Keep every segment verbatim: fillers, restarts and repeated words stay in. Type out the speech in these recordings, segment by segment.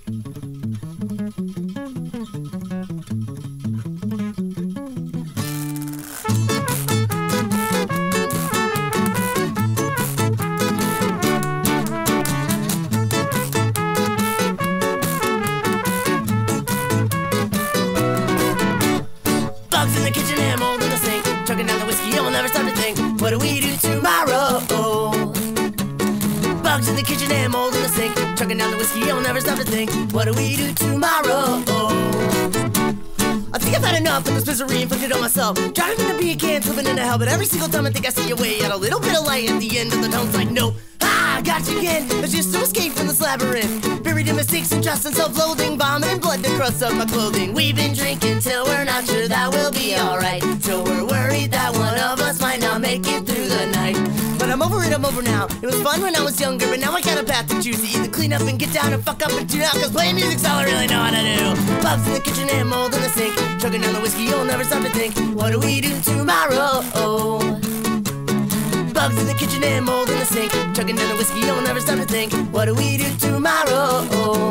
Bugs in the kitchen and mold in the sink, chugging down the whiskey and we'll never stop to think, what do we do tomorrow? Bugs in the kitchen and mold in the sink, chugging down the whiskey and we'll never stop to think, what do we do tomorrow? I think I've had enough of this misery inflicted on myself. Driving in a beer can, slipping into hell, but every single time I think I see a way out, a little bit of light at the end of the tunnel's like, nope. Ah, got you again. There's just no escape from this labyrinth. Buried in mistakes and trust and self-loathing, vomit and blood that crusts up my clothing. We've been drinking till we're not sure that we'll be alright, till we're worried that one of us might not make it through the night. But I'm over it, I'm over now. It was fun when I was younger, but now I got a path to choose. To either clean up and get down and fuck up and tune out, cause playing music's all I really know how to do. Bugs in the kitchen and mold in the sink, chugging down the whiskey, you'll never stop to think, what do we do tomorrow? Bugs in the kitchen and mold in the sink, chugging down the whiskey, you'll never stop to think, what do we do tomorrow?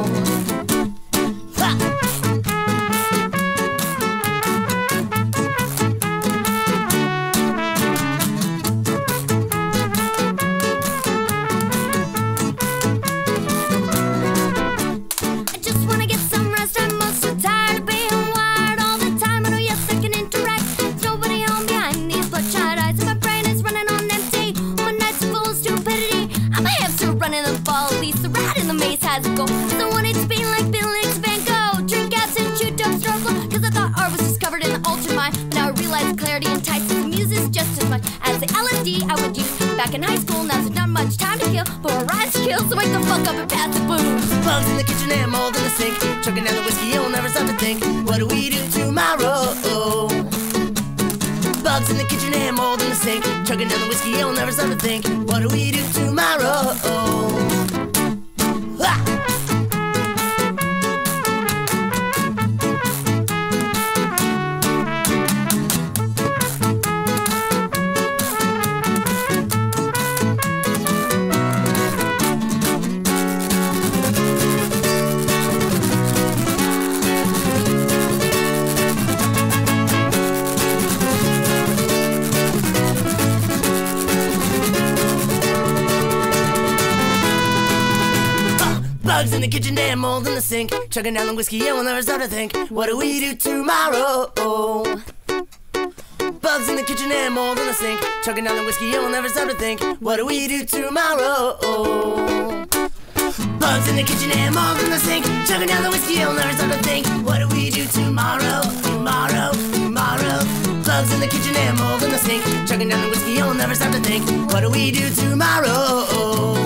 Ha! Go. So I wanted to be like Billings Van Gogh, drink acid and shoot dope struggle, cause I thought art was discovered in the altered mind, but now I realize clarity entices the muses just as much as the L S D I would use back in high school. Now there's not much time to kill, but we're rise to kill, so wake the fuck up and pass the booze. Bugs in the kitchen and mold in the sink, chugging down the whiskey, you'll never stop to think, what do we do tomorrow? Bugs in the kitchen and mold in the sink, chugging down the whiskey, you'll never stop to think, what do we do tomorrow? Bugs in the kitchen and mold in the sink, chugging down the whiskey and we'll never stop to think, what do we do tomorrow? Bugs in the kitchen and mold in the sink, chugging down the whiskey and we'll never stop to think, what do we do tomorrow? Bugs in the kitchen and mold in the sink, chugging down the whiskey and we'll never stop to think, what do we do tomorrow? Tomorrow, tomorrow. Bugs in the kitchen and mold in the sink, chugging down the whiskey and we'll never stop to think, what do we do tomorrow?